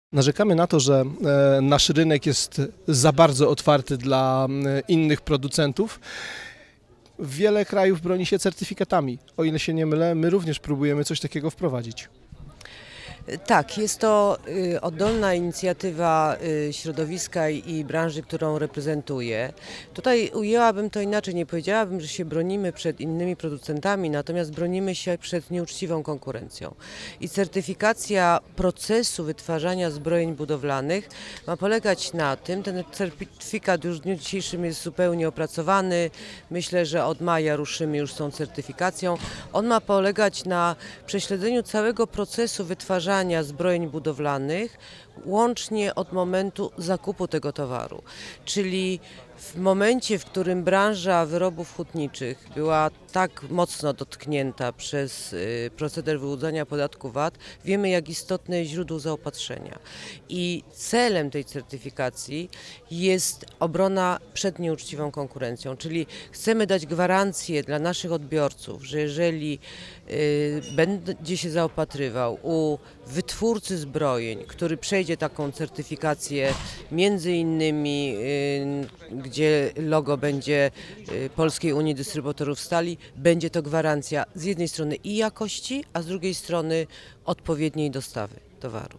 Narzekamy na to, że nasz rynek jest za bardzo otwarty dla innych producentów. Wiele krajów broni się certyfikatami. O ile się nie mylę, my również próbujemy coś takiego wprowadzić. Tak, jest to oddolna inicjatywa środowiska i branży, którą reprezentuję. Tutaj ujęłabym to inaczej, nie powiedziałabym, że się bronimy przed innymi producentami, natomiast bronimy się przed nieuczciwą konkurencją. I certyfikacja procesu wytwarzania zbrojeń budowlanych ma polegać na tym, ten certyfikat już w dniu dzisiejszym jest zupełnie opracowany, myślę, że od maja ruszymy już z tą certyfikacją. On ma polegać na prześledzeniu całego procesu wytwarzania zbrojeń budowlanych, łącznie od momentu zakupu tego towaru. Czyli w momencie, w którym branża wyrobów hutniczych była tak mocno dotknięta przez proceder wyłudzania podatku VAT, wiemy, jak istotne jest źródło zaopatrzenia. I celem tej certyfikacji jest obrona przed nieuczciwą konkurencją, czyli chcemy dać gwarancję dla naszych odbiorców, że jeżeli będzie się zaopatrywał u wytwórcy zbrojeń, który przejdzie taką certyfikację, między innymi gdzie logo będzie Polskiej Unii Dystrybutorów Stali, będzie to gwarancja z jednej strony i jakości, a z drugiej strony odpowiedniej dostawy towaru.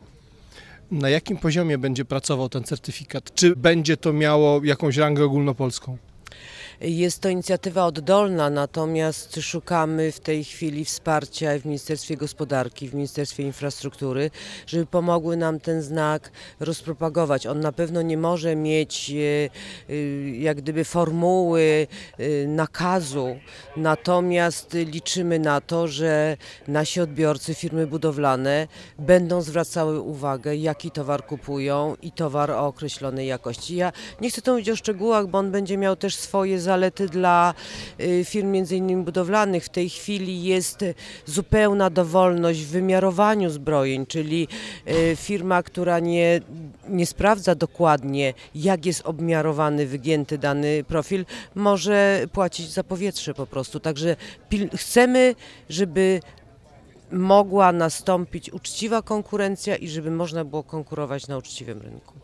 Na jakim poziomie będzie pracował ten certyfikat? Czy będzie to miało jakąś rangę ogólnopolską? Jest to inicjatywa oddolna, natomiast szukamy w tej chwili wsparcia w Ministerstwie Gospodarki, w Ministerstwie Infrastruktury, żeby pomogły nam ten znak rozpropagować. On na pewno nie może mieć jak gdyby formuły nakazu, natomiast liczymy na to, że nasi odbiorcy, firmy budowlane będą zwracały uwagę, jaki towar kupują i towar o określonej jakości. Ja nie chcę tu mówić o szczegółach, bo on będzie miał też swoje zalety dla firm między innymi budowlanych. W tej chwili jest zupełna dowolność w wymiarowaniu zbrojeń, czyli firma, która nie sprawdza dokładnie, jak jest obmiarowany, wygięty dany profil, może płacić za powietrze po prostu. Także chcemy, żeby mogła nastąpić uczciwa konkurencja i żeby można było konkurować na uczciwym rynku.